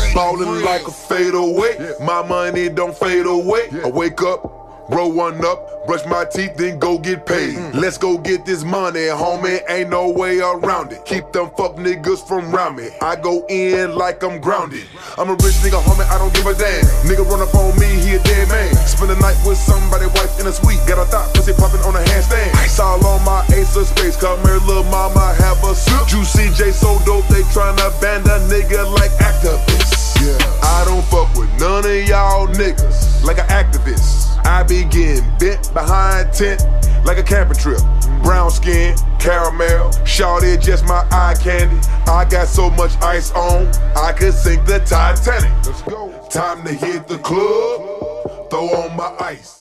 Ballin' like a fadeaway. My money don't fade away. I wake up, roll one up, brush my teeth, then go get paid. Let's go get this money, homie, ain't no way around it. Keep them fuck niggas from round me. I go in like I'm grounded. I'm a rich nigga, homie, I don't give a damn. Nigga run up on me, he a dead man. Spend the night with somebody, wife in a suite. Got a thought, pussy poppin' on a handstand. Ice all on my ace of space, come here, little mama, have a sip. Juicy J so dope, they tryna ban a nigga like activists. Yeah, I don't fuck with none of y'all niggas like an activist. I be getting bent behind tent like a camping trip. Brown skin, caramel, shawty just my eye candy. I got so much ice on, I could sink the Titanic. Let's go. Time to hit the club, throw on my ice.